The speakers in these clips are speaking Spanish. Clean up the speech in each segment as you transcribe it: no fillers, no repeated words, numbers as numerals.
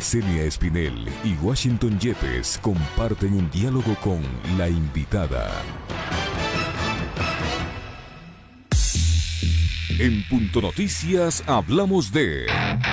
Yesenia Espinel y Washington Yepes comparten un diálogo con la invitada. En Punto Noticias hablamos de...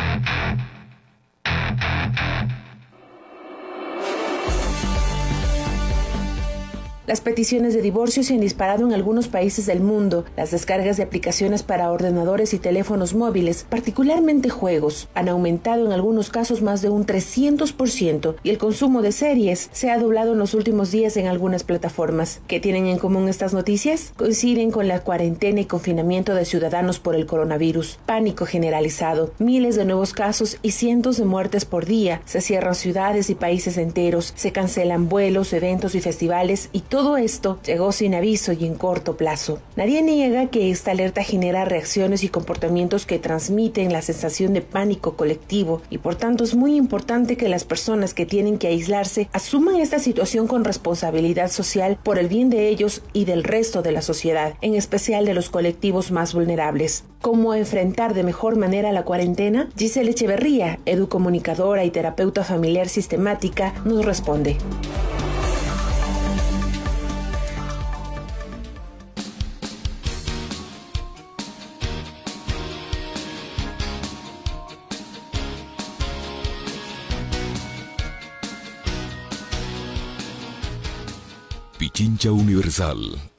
Las peticiones de divorcio se han disparado en algunos países del mundo. Las descargas de aplicaciones para ordenadores y teléfonos móviles, particularmente juegos, han aumentado en algunos casos más de un 300% y el consumo de series se ha doblado en los últimos días en algunas plataformas. ¿Qué tienen en común estas noticias? Coinciden con la cuarentena y confinamiento de ciudadanos por el coronavirus. Pánico generalizado, miles de nuevos casos y cientos de muertes por día. Se cierran ciudades y países enteros, se cancelan vuelos, eventos y festivales y todo esto llegó sin aviso y en corto plazo. Nadie niega que esta alerta genera reacciones y comportamientos que transmiten la sensación de pánico colectivo y por tanto es muy importante que las personas que tienen que aislarse asuman esta situación con responsabilidad social por el bien de ellos y del resto de la sociedad, en especial de los colectivos más vulnerables. ¿Cómo enfrentar de mejor manera la cuarentena? Giselle Echeverría, educomunicadora y terapeuta familiar sistemática, nos responde. Pichincha Universal.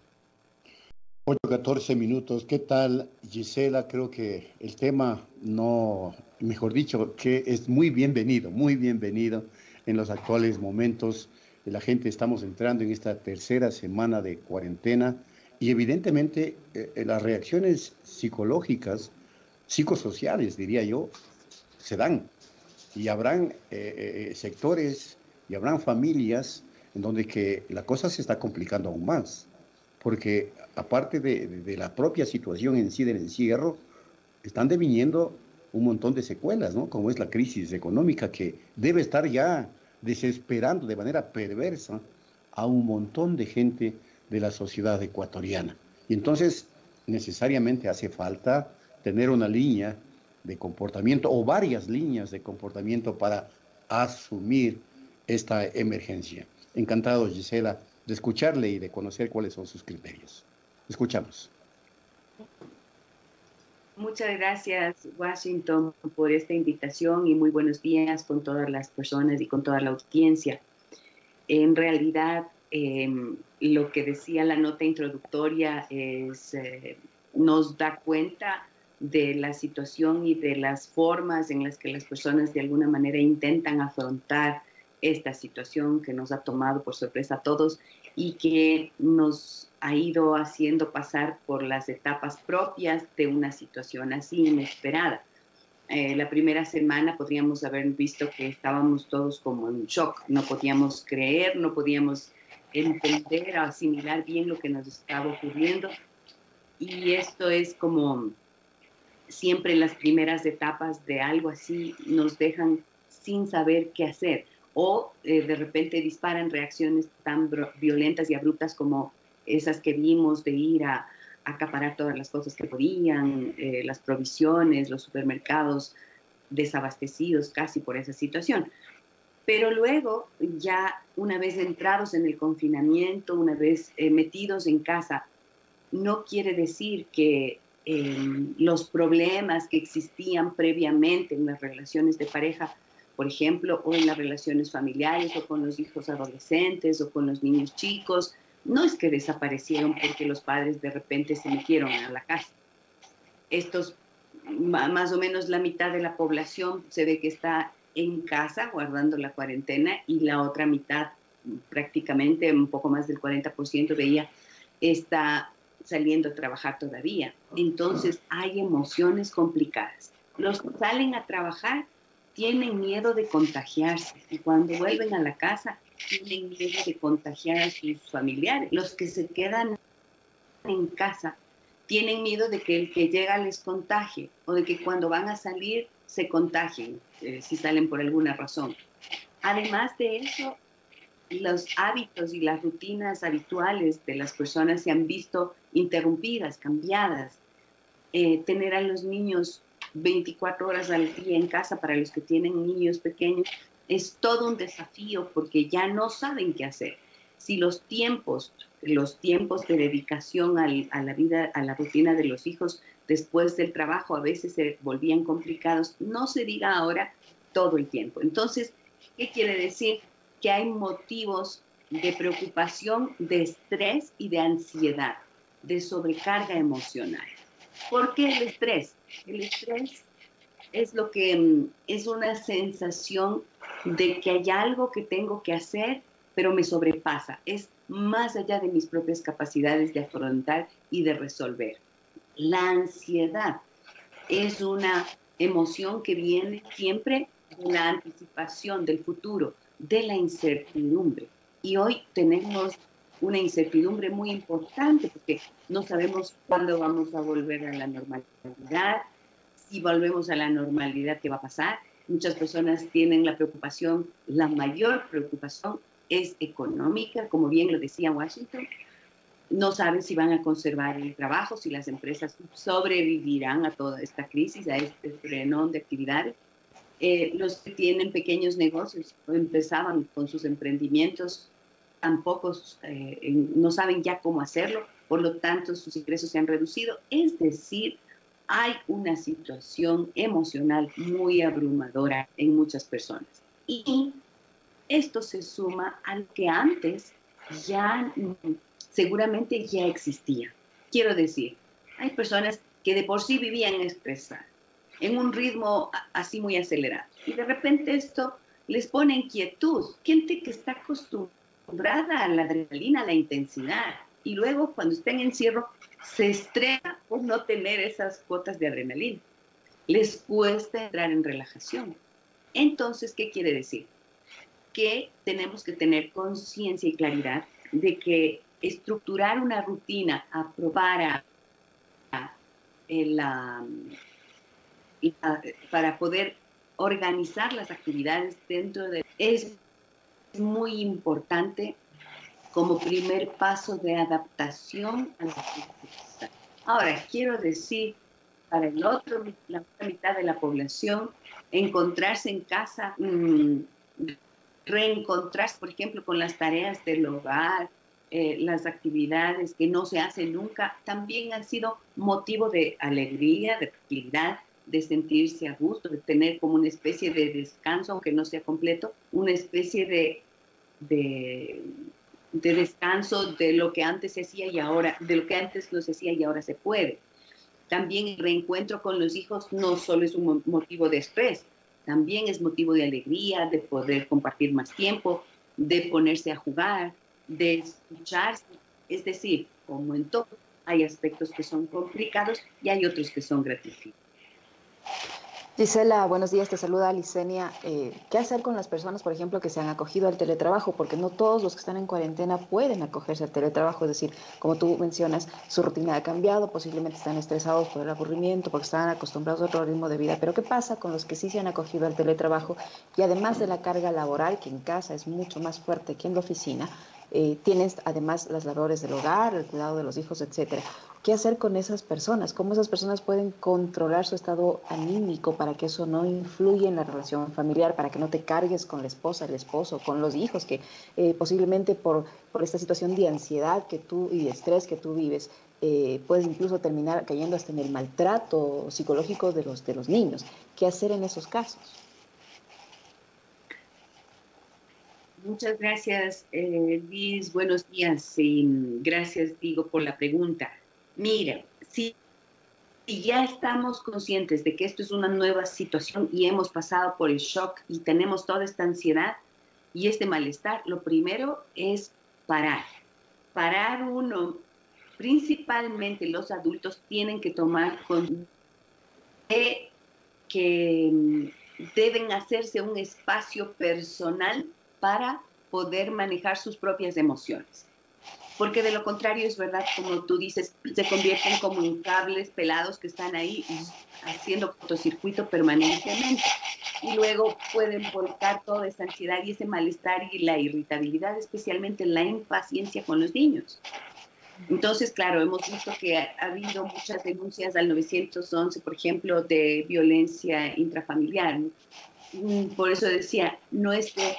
8:14 minutos. ¿Qué tal, Gisela? Creo que el tema mejor dicho, que es muy bienvenido en los actuales momentos. La gente estamos entrando en esta tercera semana de cuarentena y evidentemente las reacciones psicológicas, psicosociales, diría yo, se dan. Y habrán sectores y habrán familias en donde que la cosa se está complicando aún más, porque aparte de la propia situación en sí del encierro, están deviniendo un montón de secuelas, ¿no? Como es la crisis económica que debe estar ya desesperando de manera perversa a un montón de gente de la sociedad ecuatoriana. Y entonces necesariamente hace falta tener una línea de comportamiento o varias líneas de comportamiento para asumir esta emergencia. Encantado, Gisela, de escucharle y de conocer cuáles son sus criterios. Escuchamos. Muchas gracias, Washington, por esta invitación y muy buenos días con todas las personas y con toda la audiencia. En realidad, lo que decía la nota introductoria nos da cuenta de la situación y de las formas en las que las personas de alguna manera intentan afrontar esta situación que nos ha tomado por sorpresa a todos y que nos ha ido haciendo pasar por las etapas propias de una situación así inesperada. La primera semana podríamos haber visto que estábamos todos como en shock, no podíamos creer, no podíamos entender, asimilar bien lo que nos estaba ocurriendo. Y esto es como siempre las primeras etapas de algo así nos dejan sin saber qué hacer. O de repente disparan reacciones tan violentas y abruptas como esas que vimos de ir a acaparar todas las cosas que podían, las provisiones, los supermercados desabastecidos casi por esa situación. Pero luego, ya una vez entrados en el confinamiento, una vez metidos en casa, no quiere decir que los problemas que existían previamente en las relaciones de pareja, por ejemplo, o en las relaciones familiares, o con los hijos adolescentes, o con los niños chicos, no es que desaparecieron porque los padres de repente se metieron a la casa. Estos, más o menos la mitad de la población se ve que está en casa guardando la cuarentena y la otra mitad, prácticamente un poco más del 40% de ella, está saliendo a trabajar todavía. Entonces hay emociones complicadas. Los que salen a trabajar tienen miedo de contagiarse y cuando vuelven a la casa tienen miedo de contagiar a sus familiares. Los que se quedan en casa tienen miedo de que el que llega les contagie o de que cuando van a salir se contagien, si salen por alguna razón. Además de eso, los hábitos y las rutinas habituales de las personas se han visto interrumpidas, cambiadas. Tener a los niños 24 horas al día en casa para los que tienen niños pequeños es todo un desafío porque ya no saben qué hacer. Si los tiempos de dedicación a la vida, a la rutina de los hijos después del trabajo a veces se volvían complicados, no se diga ahora todo el tiempo. Entonces, ¿qué quiere decir? Que hay motivos de preocupación, de estrés y de ansiedad, de sobrecarga emocional. ¿Por qué el estrés? El estrés es lo que es una sensación de que hay algo que tengo que hacer, pero me sobrepasa. Es más allá de mis propias capacidades de afrontar y de resolver. La ansiedad es una emoción que viene siempre de la anticipación del futuro, de la incertidumbre. Y hoy tenemos una incertidumbre muy importante porque no sabemos cuándo vamos a volver a la normalidad. Si volvemos a la normalidad, ¿qué va a pasar? Muchas personas tienen la preocupación, la mayor preocupación es económica, como bien lo decía Washington. No saben si van a conservar el trabajo, si las empresas sobrevivirán a toda esta crisis, a este frenón de actividades. Los que tienen pequeños negocios o empezaban con sus emprendimientos, tampoco no saben ya cómo hacerlo, por lo tanto sus ingresos se han reducido. Es decir, hay una situación emocional muy abrumadora en muchas personas. Y esto se suma al que antes ya seguramente ya existía. Quiero decir, hay personas que de por sí vivían estresadas, en un ritmo así muy acelerado. Y de repente esto les pone inquietud. Gente que está acostumbrada a la adrenalina, a la intensidad. Y luego cuando está en encierro se estresa por no tener esas cuotas de adrenalina. Les cuesta entrar en relajación. Entonces, ¿qué quiere decir? Que tenemos que tener conciencia y claridad de que estructurar una rutina para poder organizar las actividades dentro de es muy importante como primer paso de adaptación a la circunstancia. Ahora, quiero decir, para la otra mitad de la población, encontrarse en casa, reencontrarse, por ejemplo, con las tareas del hogar, las actividades que no se hacen nunca, también han sido motivo de alegría, de tranquilidad, de sentirse a gusto, de tener como una especie de descanso, aunque no sea completo, una especie de descanso de lo que antes se hacía y ahora, de lo que antes no se hacía y ahora se puede. También el reencuentro con los hijos no solo es un motivo de estrés, también es motivo de alegría, de poder compartir más tiempo, de ponerse a jugar, de escucharse. Es decir, como en todo, hay aspectos que son complicados y hay otros que son gratificantes. Gisela, buenos días, te saluda Licenia. ¿Qué hacer con las personas, por ejemplo, que se han acogido al teletrabajo? Porque no todos los que están en cuarentena pueden acogerse al teletrabajo, es decir, como tú mencionas, su rutina ha cambiado, posiblemente están estresados por el aburrimiento, porque están acostumbrados a otro ritmo de vida. Pero ¿qué pasa con los que sí se han acogido al teletrabajo y además de la carga laboral, que en casa es mucho más fuerte que en la oficina, tienes además las labores del hogar, el cuidado de los hijos, etcétera? ¿Qué hacer con esas personas? ¿Cómo esas personas pueden controlar su estado anímico para que eso no influya en la relación familiar, para que no te cargues con la esposa, el esposo, con los hijos, que posiblemente por esta situación de ansiedad que tú y de estrés que tú vives, puedes incluso terminar cayendo hasta en el maltrato psicológico de los niños? ¿Qué hacer en esos casos? Muchas gracias, Liz. Buenos días y gracias, Diego, por la pregunta. Mira, si ya estamos conscientes de que esto es una nueva situación y hemos pasado por el shock y tenemos toda esta ansiedad y este malestar, lo primero es parar. Parar uno, principalmente los adultos tienen que tomar que deben hacerse un espacio personal para poder manejar sus propias emociones. Porque de lo contrario es verdad, como tú dices, se convierten como en cables pelados que están ahí haciendo cortocircuito permanentemente. Y luego pueden volcar toda esa ansiedad y ese malestar y la irritabilidad, especialmente la impaciencia con los niños. Entonces, claro, hemos visto que ha habido muchas denuncias al 911, por ejemplo, de violencia intrafamiliar. Por eso decía, no es que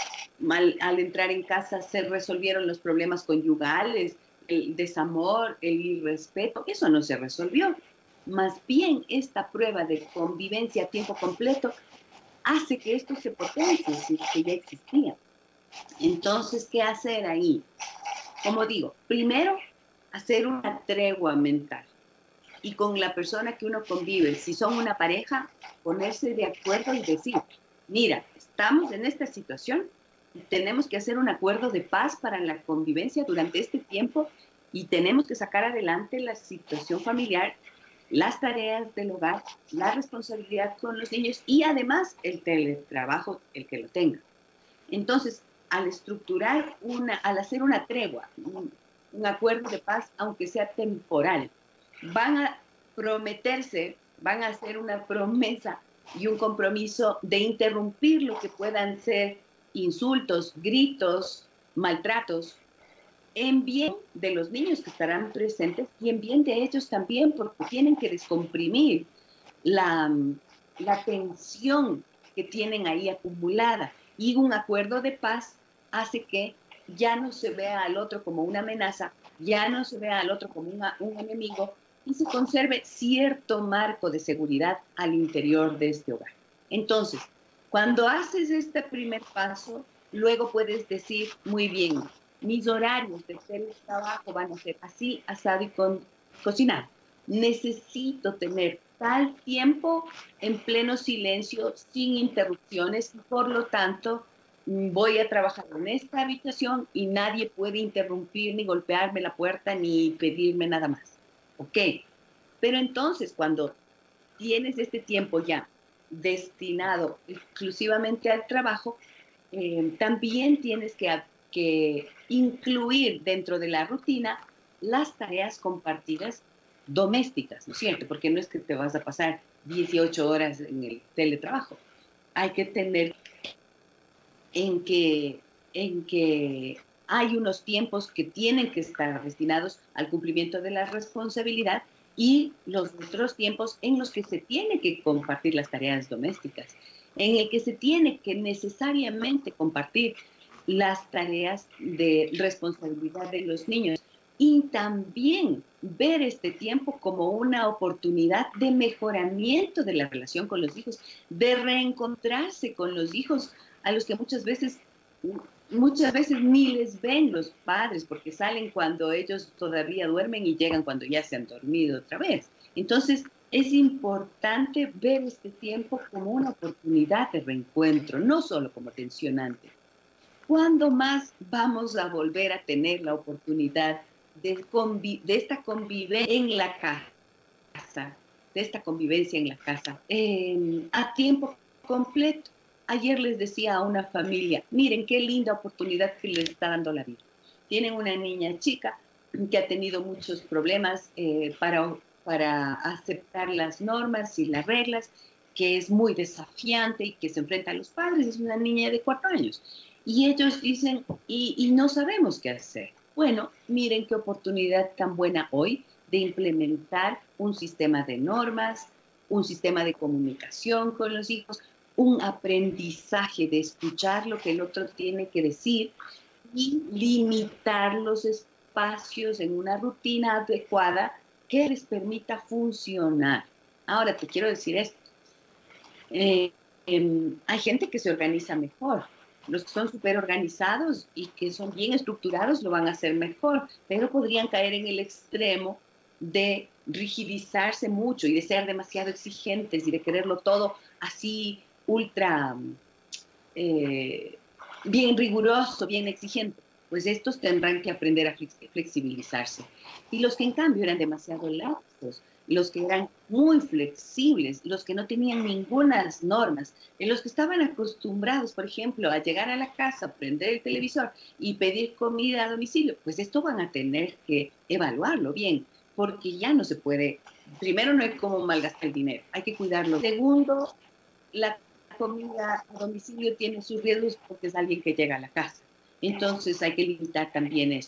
al entrar en casa se resolvieron los problemas conyugales, el desamor, el irrespeto, eso no se resolvió. Más bien, esta prueba de convivencia a tiempo completo hace que esto se potencie, si que ya existía. Entonces, ¿qué hacer ahí? Como digo, primero, hacer una tregua mental. Y con la persona que uno convive, si son una pareja, ponerse de acuerdo y decir, mira, estamos en esta situación, tenemos que hacer un acuerdo de paz para la convivencia durante este tiempo y tenemos que sacar adelante la situación familiar, las tareas del hogar, la responsabilidad con los niños y además el teletrabajo, el que lo tenga. Entonces, al estructurar al hacer una tregua, un acuerdo de paz, aunque sea temporal, van a prometerse, van a hacer una promesa y un compromiso de interrumpir lo que puedan ser insultos, gritos, maltratos, en bien de los niños que estarán presentes y en bien de ellos también, porque tienen que descomprimir la tensión que tienen ahí acumulada. Y un acuerdo de paz hace que ya no se vea al otro como una amenaza, ya no se vea al otro como un enemigo y se conserve cierto marco de seguridad al interior de este hogar. Entonces, cuando haces este primer paso, luego puedes decir, muy bien, mis horarios de teletrabajo van a ser así, asado y cocinar. Necesito tener tal tiempo en pleno silencio, sin interrupciones, y por lo tanto voy a trabajar en esta habitación y nadie puede interrumpir, ni golpearme la puerta, ni pedirme nada más. ¿Ok? Pero entonces, cuando tienes este tiempo ya destinado exclusivamente al trabajo, también tienes que incluir dentro de la rutina las tareas compartidas domésticas, ¿no es cierto? Porque no es que te vas a pasar 18 horas en el teletrabajo. Hay que tener en que hay unos tiempos que tienen que estar destinados al cumplimiento de la responsabilidad y los otros tiempos en los que se tiene que compartir las tareas domésticas, en el que se tiene que necesariamente compartir las tareas de responsabilidad de los niños y también ver este tiempo como una oportunidad de mejoramiento de la relación con los hijos, de reencontrarse con los hijos a los que muchas veces ni les ven los padres porque salen cuando ellos todavía duermen y llegan cuando ya se han dormido otra vez. Entonces, es importante ver este tiempo como una oportunidad de reencuentro, no solo como tensionante. ¿Cuándo más vamos a volver a tener la oportunidad de esta convivencia en la casa, de esta convivencia en la casa, a tiempo completo? Ayer les decía a una familia, miren qué linda oportunidad que les está dando la vida. Tienen una niña chica que ha tenido muchos problemas para aceptar las normas y las reglas, que es muy desafiante y que se enfrenta a los padres. Es una niña de 4 años. Y ellos dicen, y no sabemos qué hacer. Bueno, miren qué oportunidad tan buena hoy de implementar un sistema de normas, un sistema de comunicación con los hijos, un aprendizaje de escuchar lo que el otro tiene que decir y limitar los espacios en una rutina adecuada que les permita funcionar. Ahora te quiero decir esto. Hay gente que se organiza mejor. Los que son súper organizados y que son bien estructurados lo van a hacer mejor, pero podrían caer en el extremo de rigidizarse mucho y de ser demasiado exigentes y de quererlo todo así ultra bien riguroso, bien exigente. Pues estos tendrán que aprender a flexibilizarse. Y los que en cambio eran demasiado laxos, los que eran muy flexibles, los que no tenían ninguna normas, los que estaban acostumbrados, por ejemplo, a llegar a la casa, prender el televisor y pedir comida a domicilio, pues esto van a tener que evaluarlo bien, porque ya no se puede. Primero, no hay cómo malgastar el dinero, hay que cuidarlo. Segundo, la comida a domicilio tiene sus riesgos porque es alguien que llega a la casa. Entonces hay que limitar también esto.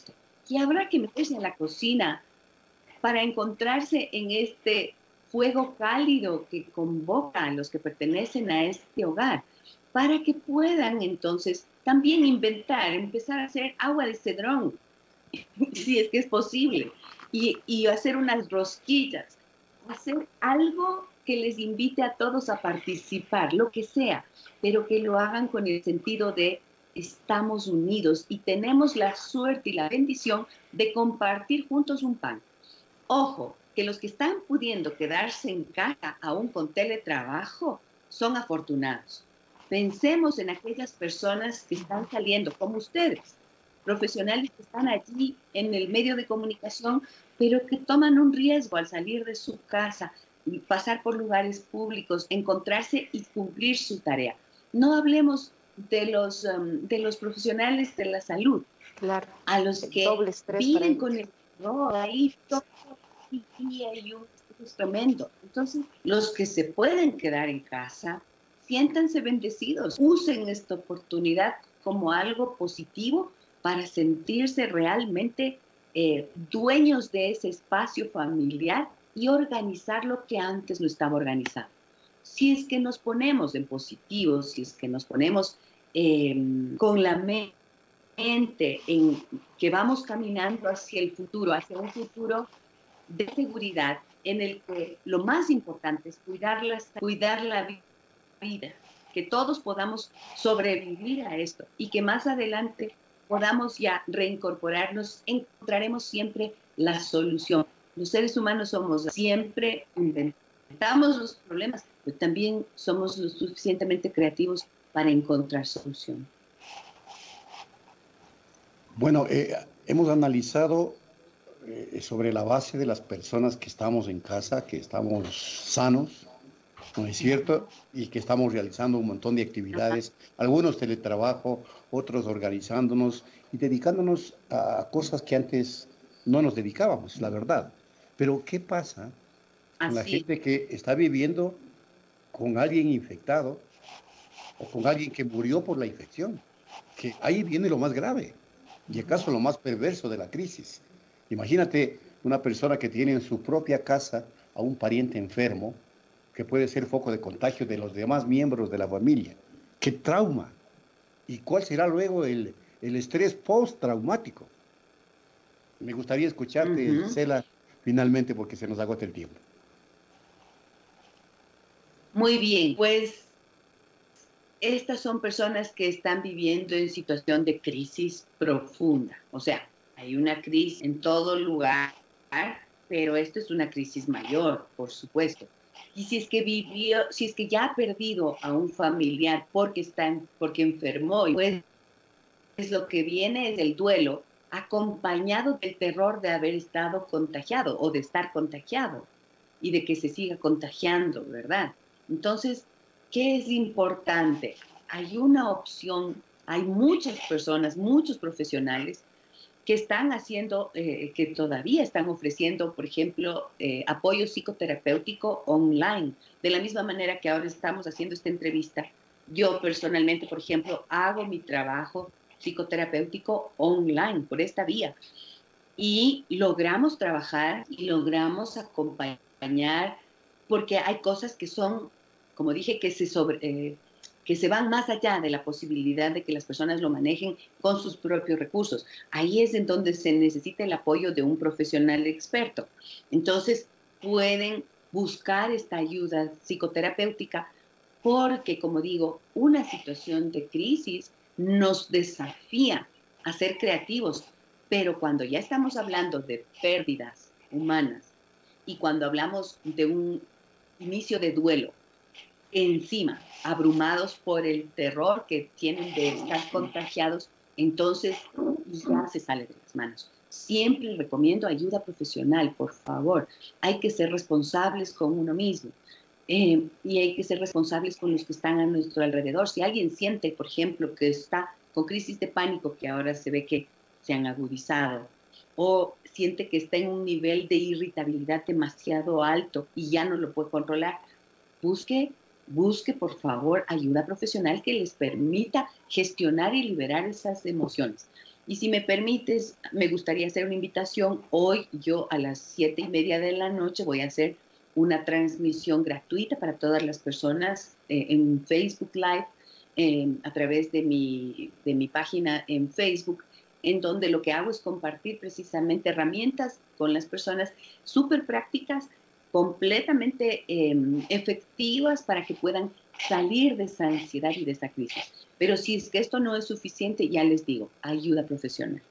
que habrá que meterse en la cocina para encontrarse en este fuego cálido que convoca a los que pertenecen a este hogar, para que puedan entonces también inventar, empezar a hacer agua de cedrón, si es que es posible, y hacer unas rosquillas, hacer algo que les invite a todos a participar, lo que sea, pero que lo hagan con el sentido de estamos unidos y tenemos la suerte y la bendición de compartir juntos un pan. Ojo, que los que están pudiendo quedarse en casa aún con teletrabajo son afortunados. Pensemos en aquellas personas que están saliendo, como ustedes, profesionales que están allí en el medio de comunicación, pero que toman un riesgo al salir de su casa, pasar por lugares públicos, encontrarse y cumplir su tarea. No hablemos de los profesionales de la salud, Claro, a los el que doble estrés para viven ellos. con el terror ahí todo el día y un estrés tremendo. Entonces, los que se pueden quedar en casa, siéntanse bendecidos, usen esta oportunidad como algo positivo para sentirse realmente dueños de ese espacio familiar y organizar lo que antes no estaba organizado. Si es que nos ponemos en positivo, si es que nos ponemos con la mente en que vamos caminando hacia el futuro, hacia un futuro de seguridad en el que lo más importante es cuidar la vida, que todos podamos sobrevivir a esto y que más adelante podamos ya reincorporarnos, encontraremos siempre la solución. Los seres humanos somos siempre inventamos los problemas, pero también somos lo suficientemente creativos para encontrar solución. Bueno, hemos analizado sobre la base de las personas que estamos en casa, que estamos sanos, ¿no es cierto? Y que estamos realizando un montón de actividades, algunos teletrabajo, otros organizándonos y dedicándonos a cosas que antes no nos dedicábamos, la verdad. Pero ¿qué pasa con la gente que está viviendo con alguien infectado o con alguien que murió por la infección? Que ahí viene lo más grave y acaso lo más perverso de la crisis. Imagínate una persona que tiene en su propia casa a un pariente enfermo que puede ser foco de contagio de los demás miembros de la familia. ¡Qué trauma! ¿Y cuál será luego el estrés postraumático? Me gustaría escucharte, Gisela, finalmente, porque se nos agota el tiempo. Muy bien, pues estas son personas que están viviendo en situación de crisis profunda. O sea, hay una crisis en todo lugar, pero esto es una crisis mayor, por supuesto. Y si es que ya ha perdido a un familiar porque enfermó, pues lo que viene es el duelo, acompañado del terror de haber estado contagiado o de estar contagiado y de que se siga contagiando, ¿verdad? Entonces, ¿qué es importante? Hay una opción, hay muchas personas, muchos profesionales que están haciendo, que todavía están ofreciendo, por ejemplo, apoyo psicoterapéutico online. De la misma manera que ahora estamos haciendo esta entrevista, yo personalmente, por ejemplo, hago mi trabajo psicoterapéutico online por esta vía. Y logramos trabajar y logramos acompañar, porque hay cosas que son, como dije, que se van más allá de la posibilidad de que las personas lo manejen con sus propios recursos. Ahí es en donde se necesita el apoyo de un profesional experto. Entonces, pueden buscar esta ayuda psicoterapéutica porque, como digo, una situación de crisis nos desafía a ser creativos, pero cuando ya estamos hablando de pérdidas humanas y cuando hablamos de un inicio de duelo, encima, abrumados por el terror que tienen de estar contagiados, entonces ya se sale de las manos. Siempre recomiendo ayuda profesional, por favor. Hay que ser responsables con uno mismo y hay que ser responsables con los que están a nuestro alrededor. Si alguien siente, por ejemplo, que está con crisis de pánico, que ahora se ve que se han agudizado, o siente que está en un nivel de irritabilidad demasiado alto y ya no lo puede controlar, busque, por favor, ayuda profesional que les permita gestionar y liberar esas emociones. Y si me permites, me gustaría hacer una invitación. Hoy yo a las 7:30 de la noche voy a hacer una transmisión gratuita para todas las personas en Facebook Live, a través de mi página en Facebook, en donde lo que hago es compartir precisamente herramientas con las personas súper prácticas, completamente efectivas para que puedan salir de esa ansiedad y de esa crisis. Pero si es que esto no es suficiente, ya les digo, ayuda profesional.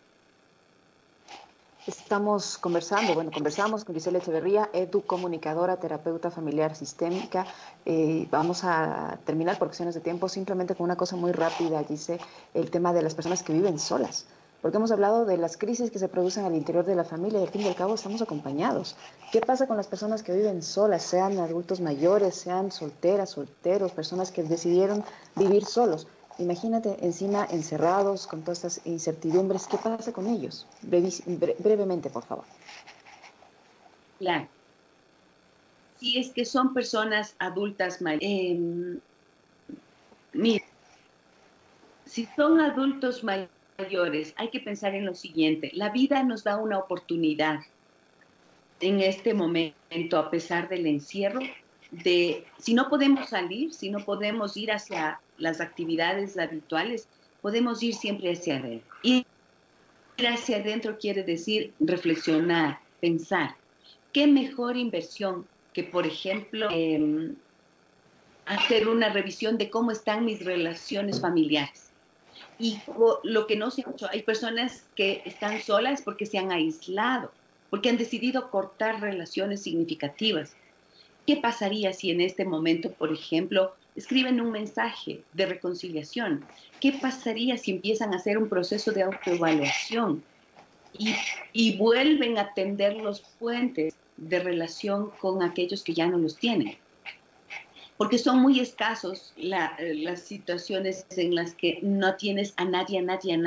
Conversamos con Gisela Echeverría, educomunicadora, terapeuta familiar sistémica. Vamos a terminar por cuestiones de tiempo simplemente con una cosa muy rápida, Gisela, el tema de las personas que viven solas. Porque hemos hablado de las crisis que se producen al interior de la familia y al fin y al cabo estamos acompañados. ¿Qué pasa con las personas que viven solas, sean adultos mayores, sean solteras, solteros, personas que decidieron vivir solos? Imagínate encima encerrados con todas estas incertidumbres. ¿Qué pasa con ellos? Brevemente, por favor. Claro. Si es que son personas adultas mayores, mira, si son adultos mayores, hay que pensar en lo siguiente. La vida nos da una oportunidad en este momento, a pesar del encierro, si no podemos salir, si no podemos ir hacia las actividades habituales, podemos ir siempre hacia adentro. Ir hacia adentro quiere decir reflexionar, pensar. ¿Qué mejor inversión que, por ejemplo, hacer una revisión de cómo están mis relaciones familiares? Y lo que no se ha hecho, hay personas que están solas porque se han aislado, porque han decidido cortar relaciones significativas. ¿Qué pasaría si en este momento, por ejemplo, escriben un mensaje de reconciliación? ¿Qué pasaría si empiezan a hacer un proceso de autoevaluación y vuelven a tender los puentes de relación con aquellos que ya no los tienen? Porque son muy escasos las situaciones en las que no tienes a nadie.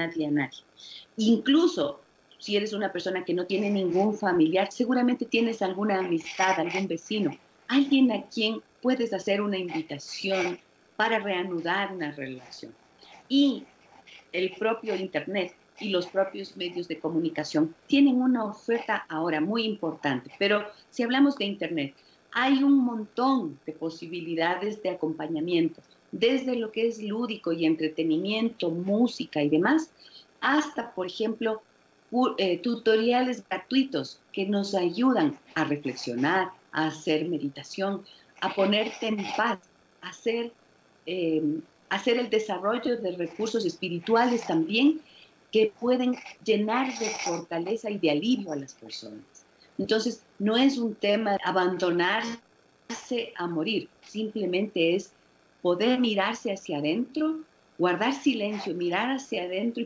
Incluso si eres una persona que no tiene ningún familiar, seguramente tienes alguna amistad, algún vecino, alguien a quien puedes hacer una invitación para reanudar una relación. Y el propio Internet y los propios medios de comunicación tienen una oferta ahora muy importante. Pero si hablamos de Internet, hay un montón de posibilidades de acompañamiento, desde lo que es lúdico y entretenimiento, música y demás, hasta, por ejemplo, tutoriales gratuitos que nos ayudan a reflexionar, a hacer meditación, a ponerte en paz, a hacer el desarrollo de recursos espirituales también que pueden llenar de fortaleza y de alivio a las personas. Entonces, no es un tema de abandonarse a morir, simplemente es poder mirarse hacia adentro, guardar silencio, mirar hacia adentro y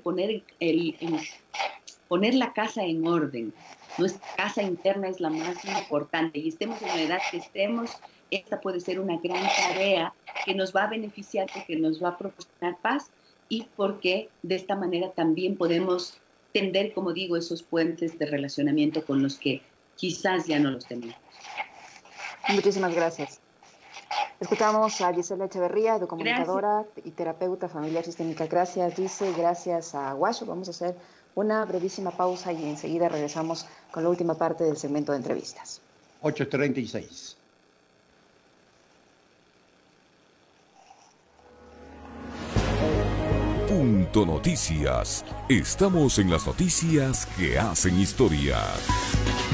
poner la casa en orden. Nuestra casa interna es la más importante y estemos en la edad que estemos, esta puede ser una gran tarea que nos va a beneficiar porque nos va a proporcionar paz y porque de esta manera también podemos tender, como digo, esos puentes de relacionamiento con los que quizás ya no los tenemos. Muchísimas gracias. Escuchamos a Gisela Echeverría, educomunicadora y terapeuta familiar sistémica. Gracias, Gise, gracias a Guacho. Vamos a hacer una brevísima pausa y enseguida regresamos con la última parte del segmento de entrevistas. 8:36. Punto Noticias. Estamos en las noticias que hacen historia.